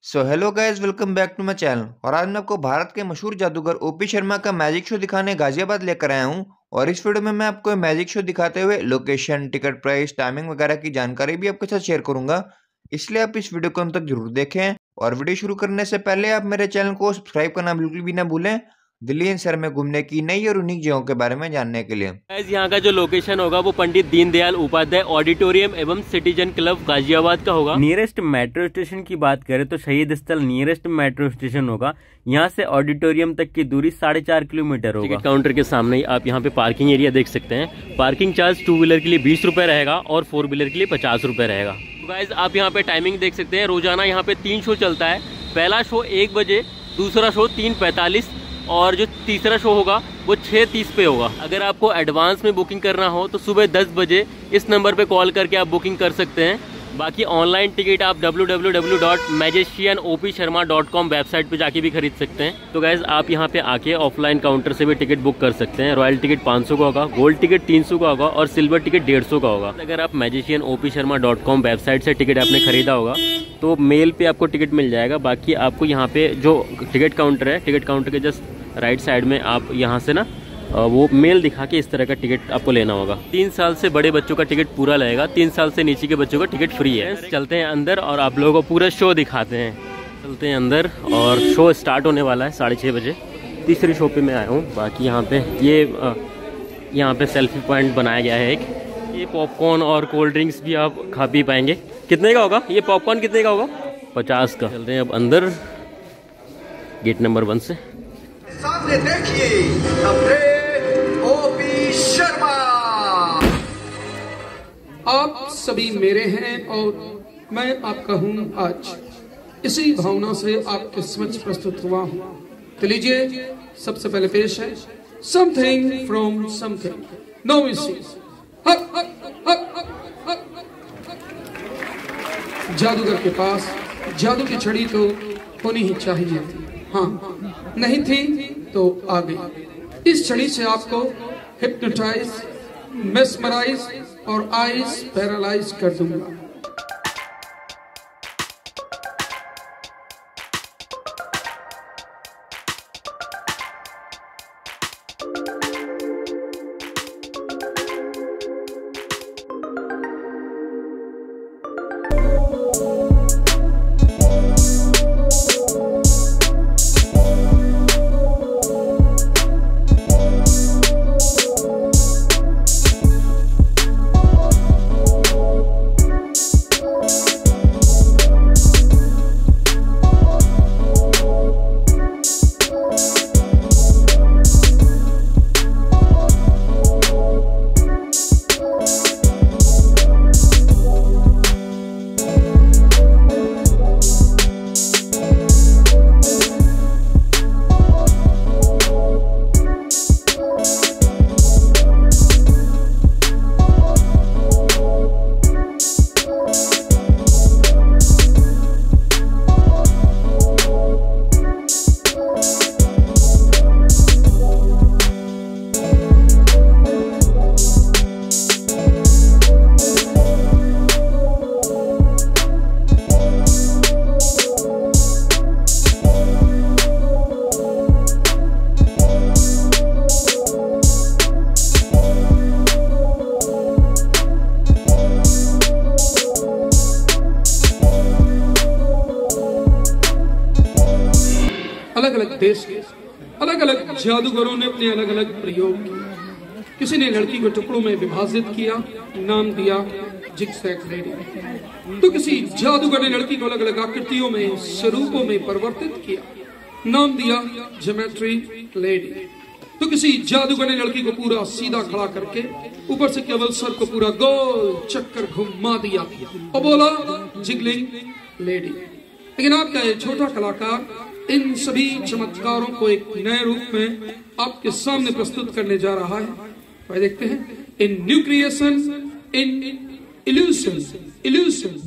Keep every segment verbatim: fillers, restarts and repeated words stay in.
So hello guys, welcome back to my channel. और आज मैं आपको भारत के मशहूर जादूगर ओपी शर्मा का मैजिक शो दिखाने गाजियाबाद लेकर आया हूं। और इस वीडियो में मैं आपको मैजिक शो दिखाते हुए लोकेशन, टिकट प्राइस, टाइमिंग वगैरह की जानकारी भी आपके साथ शेयर करूंगा, इसलिए आप इस वीडियो को अंत तक जरूर देखें। और वीडियो शुरू करने से पहले आप मेरे चैनल को सब्सक्राइब करना बिल्कुल भी ना भूलें, दिल्ली एनसीआर में घूमने की नई और यूनिक जगहों के बारे में जानने के लिए। गाइस, यहाँ का जो लोकेशन होगा वो पंडित दीनदयाल उपाध्याय ऑडिटोरियम एवं सिटीजन क्लब गाजियाबाद का होगा। नियरेस्ट मेट्रो स्टेशन की बात करें तो शहीद स्थल नियरेस्ट मेट्रो स्टेशन होगा। यहाँ से ऑडिटोरियम तक की दूरी साढ़े चार किलोमीटर होगा। टिकट काउंटर के सामने ही आप यहाँ पे पार्किंग एरिया देख सकते हैं। पार्किंग चार्ज टू व्हीलर के लिए बीस रुपए रहेगा और फोर व्हीलर के लिए पचास रुपए रहेगा। गाइस, आप यहाँ पे टाइमिंग देख सकते हैं। रोजाना यहाँ पे तीन शो चलता है। पहला शो एक बजे, दूसरा शो तीन पैंतालीस और जो तीसरा शो होगा वो छः तीस पे होगा। अगर आपको एडवांस में बुकिंग करना हो तो सुबह दस बजे इस नंबर पे कॉल करके आप बुकिंग कर सकते हैं। बाकी ऑनलाइन टिकट आप W W W dot magician O P Sharma dot com website पे जाके भी खरीद सकते हैं। तो गाइज, आप यहाँ पे आके ऑफलाइन काउंटर से भी टिकट बुक कर सकते हैं। रॉयल टिकट पाँच सौ का होगा, गोल्ड टिकट तीन सौ का होगा और सिल्वर टिकट डेढ़ सौ का होगा। अगर आप magician O P Sharma dot com website से टिकट आपने खरीदा होगा तो मेल पे आपको टिकट मिल जाएगा। बाकी आपको यहाँ पे जो टिकट काउंटर है, टिकट काउंटर के जस्ट राइट साइड में आप यहाँ से ना वो मेल दिखा के इस तरह का टिकट आपको लेना होगा। तीन साल से बड़े बच्चों का टिकट पूरा लगेगा, तीन साल से नीचे के बच्चों का टिकट फ्री है। चलते हैं अंदर और आप लोगों को पूरा शो दिखाते हैं। चलते हैं अंदर और शो स्टार्ट होने वाला है साढ़े छः बजे। तीसरे शो पे मैं आया हूँ। बाकी यहाँ पे ये यहाँ पे सेल्फी पॉइंट बनाया गया है एक। ये पॉपकॉर्न और कोल्ड ड्रिंक्स भी आप खा पी पाएंगे। कितने का होगा ये पॉपकॉर्न? कितने का होगा? पचास का। चलते हैं अब अंदर गेट नंबर वन से। सामने देखिए ओपी शर्मा। आप सभी मेरे हैं और मैं आपका हूं। आज इसी भावना से आपके समक्ष प्रस्तुत हुआ हूं। तो लीजिए, सबसे पहले पेश है something from something. No missing. जादूगर के पास जादू की छड़ी तो होनी ही चाहिए थी। हाँ, नहीं थी तो आ गई। इस छड़ी से आपको हिप्नोटाइज, मेस्मराइज और आइज पैरालाइज कर दूंगा। अलग अलग देश के अलग अलग जादूगरों ने अपने अलग अलग प्रयोग किए। किसी ने लड़की को टुकड़ों में विभाजित किया, नाम दिया जिगजैग लेडी। तो किसी जादूगर ने लड़की को अलग अलग आकृतियों में, स्वरूपों में परिवर्तित किया, नाम दिया ज्योमेट्री लेडी। तो किसी जादूगर ने लड़की को पूरा सीधा खड़ा करके ऊपर से केवल सर को पूरा गोल चक्कर घुमा दिया और बोला जिगलिंग लेडी। लेकिन आपका ये छोटा कलाकार इन सभी चमत्कारों को एक नए रूप में आपके सामने प्रस्तुत करने जा रहा है। वह देखते हैं in new creation, in illusion illusion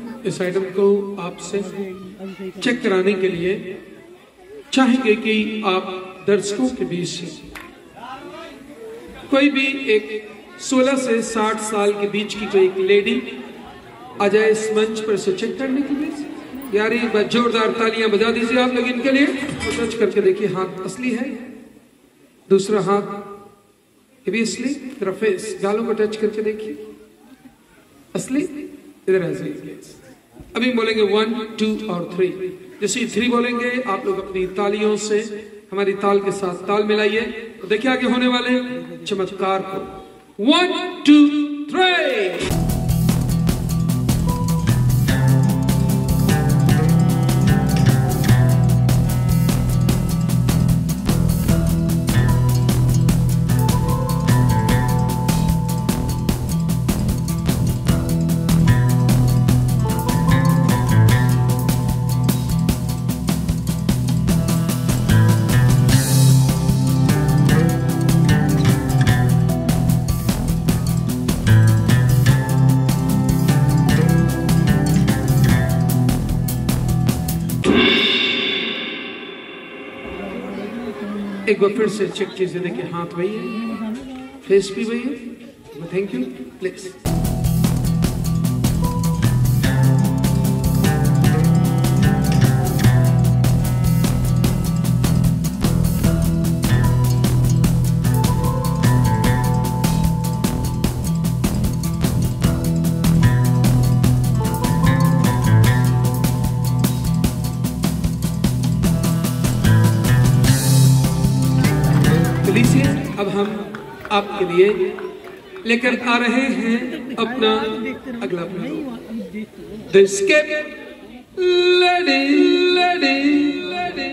इस आइटम को आपसे चेक कराने के लिए चाहेंगे कि आप दर्शकों के बीच से कोई भी एक सोलह से साठ साल के बीच की कोई एक लेडी आ जाए इस मंच पर से चेक करने के लिए। यार एक बार जोरदार तालियां बजा दीजिए आप लोग इनके लिए। तो टच करके देखिए हाथ असली है, दूसरा हाथ ये भी असली, तेरा फेस गालों को टच करके देखिए असली, इधर ऐसे। अभी बोलेंगे वन टू और थ्री, जैसे थ्री बोलेंगे आप लोग अपनी तालियों से हमारी ताल के साथ ताल मिलाइए। तो देखिए आगे होने वाले चमत्कार को। One two three. एक बार फिर से चेक कीजिए, देखिए हाथ वही है, फेस भी वही है। Thank you please. अब हम आपके लिए लेकर आ रहे हैं अपना अगला प्रयोग, the escape lady lady lady.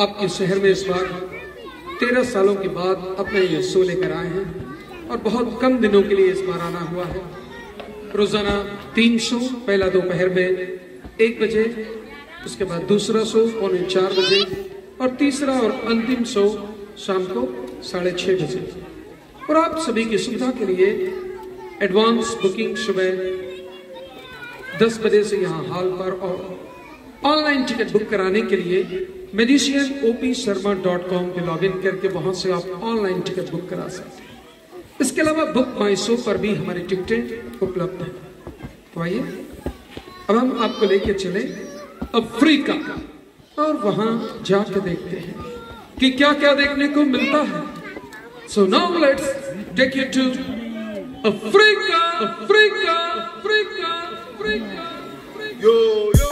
आपके शहर में इस बार तेरह सालों के बाद अपने ये शो लेकर आए हैं और बहुत कम दिनों के लिए इस बार आना हुआ है। रोजाना तीन शो, पहला दोपहर में एक बजे, उसके बाद दूसरा शो पौने चार बजे और तीसरा और अंतिम शो शाम को साढ़े छः बजे। और आप सभी की सुविधा के लिए एडवांस बुकिंग सुबह दस बजे से यहाँ हॉल पर और ऑनलाइन टिकट बुक कराने के लिए magician O P Sharma dot com पे लॉग इन करके वहां से आप ऑनलाइन टिकट बुक करा सकते हैं। इसके अलावा बुक माई शो पर भी हमारी टिकटें उपलब्ध हैं। तो आइए अब हम आपको लेके चले अफ्रीका और वहां जाकर देखते हैं कि क्या क्या देखने को मिलता है। So now let's take you to Africa, Africa, Africa, Africa. Yo, yo.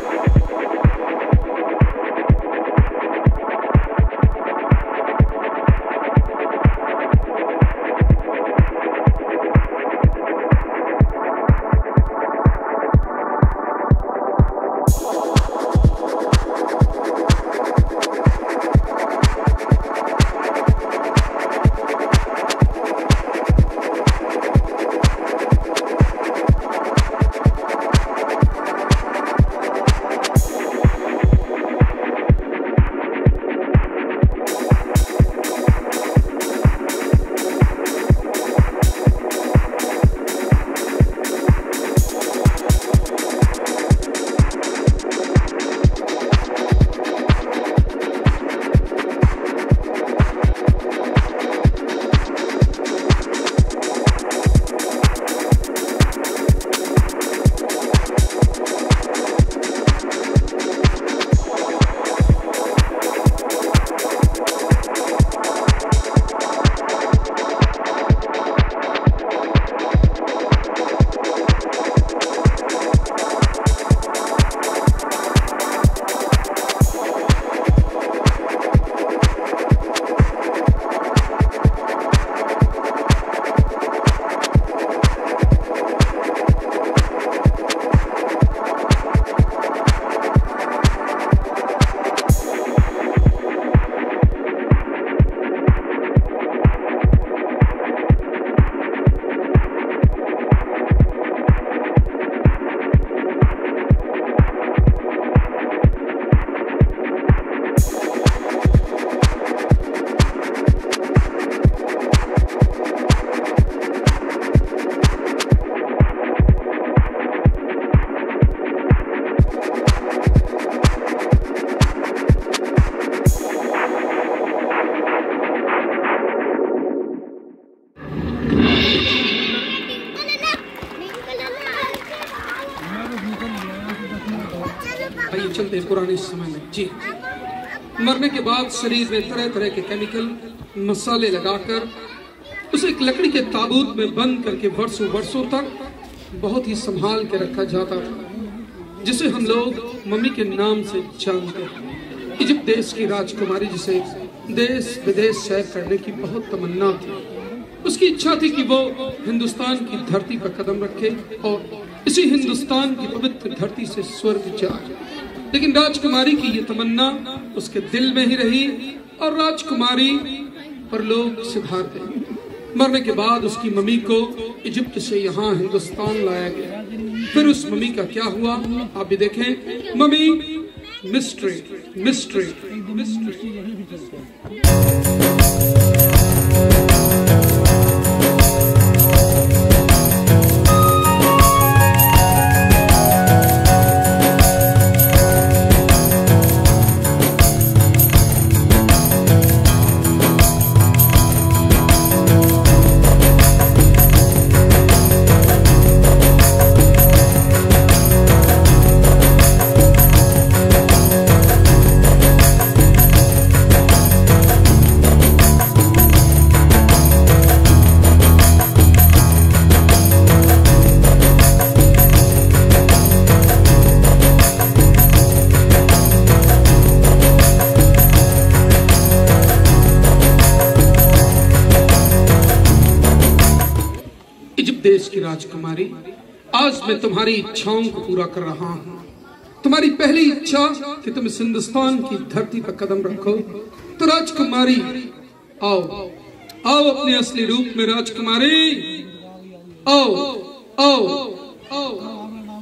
आइए चलते हैं पुराने समय में। जी, मरने के बाद शरीर में तरह तरह के केमिकल मसाले लगाकर उसे एक लकड़ी के ताबूत में बंद करके वर्षों वर्षों तक बहुत ही संभाल के रखा जाता था, जिसे हम लोग मम्मी के नाम से जानते हैं। इजिप्ट देश की राजकुमारी जिसे देश विदेश सैर करने की बहुत तमन्ना थी। उसकी इच्छा थी कि वो हिंदुस्तान की धरती पर कदम रखे और इसी हिंदुस्तान की पवित्र धरती से स्वर्ग जाए। लेकिन राजकुमारी की ये तमन्ना उसके दिल में ही रही और राजकुमारी पर लोग सिधार गए। मरने के बाद उसकी मम्मी को इजिप्ट से यहाँ हिंदुस्तान लाया गया। फिर उस मम्मी का क्या हुआ आप भी देखें। Mummy mystery mystery mystery. Egypt देश की राजकुमारी, आज मैं तुम्हारी इच्छाओं को पूरा कर रहा हूँ। तुम्हारी पहली इच्छा कि तुम इस हिंदुस्तान की धरती पर कदम रखो। तो राजकुमारी आओ, आओ अपने असली रूप में राजकुमारी, आओ आओ आओ।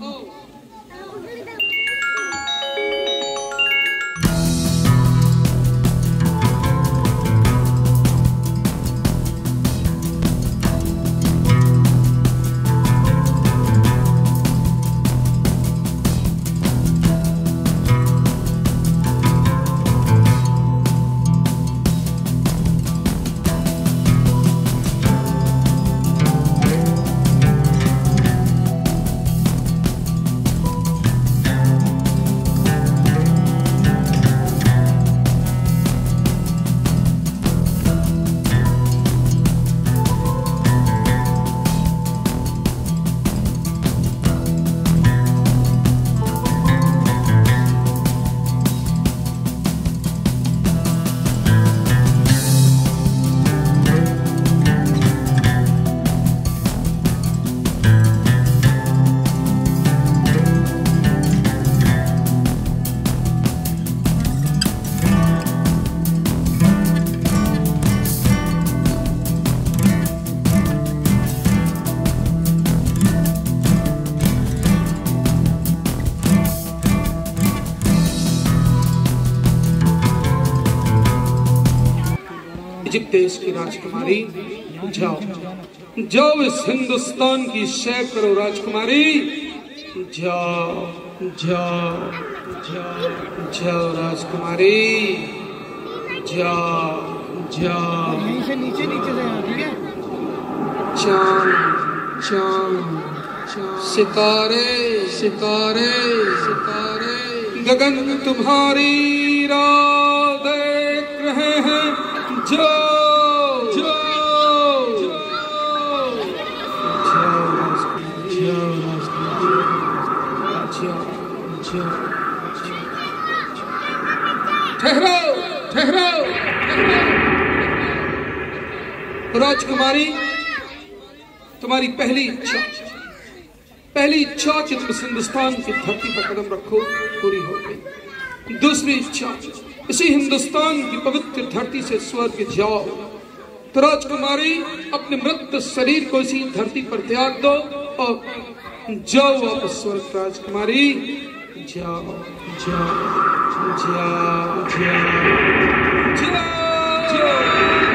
इजिप्ट देश की राजकुमारी, जाओ जाओ इस हिंदुस्तान की सैर करो राजकुमारी, जाओ जाओ जाओ जाओ राजकुमारी, जाओ जाओ। नीचे नीचे नीचे से यहाँ, ठीक है। चांद चांद सितारे सितारे सितारे गगन तुम्हारी राह देख रहे हैं, जाओ जाओ जाओ जाओ। ठहरो ठहरो राजकुमारी, तुम्हारी पहली इच्छा पहली इच्छा कि तुम इस हिंदुस्तान की धरती पर कदम रखो पूरी हो गई। दूसरी इच्छा, इसी हिंदुस्तान की पवित्र धरती से स्वर्ग जाओ। तो राजकुमारी अपने मृत शरीर को इसी धरती पर त्याग दो और जाओ वापस स्वर्ग राजकुमारी, जाओ जाओ जाओ जाओ जाओ।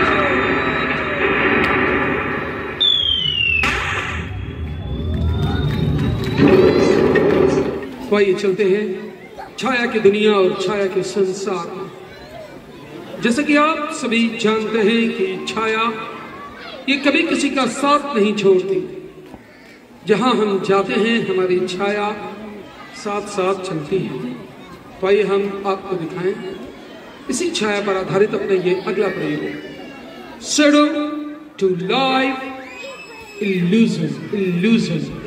तो आइए चलते हैं छाया की दुनिया और छाया के संसार में। जैसा कि आप सभी जानते हैं कि छाया ये कभी किसी का साथ नहीं छोड़ती। जहां हम जाते हैं हमारी छाया साथ साथ चलती है। तो आइए हम आपको दिखाएं इसी छाया पर आधारित अपने ये अगला प्रयोग, shadow to life illusion illusion.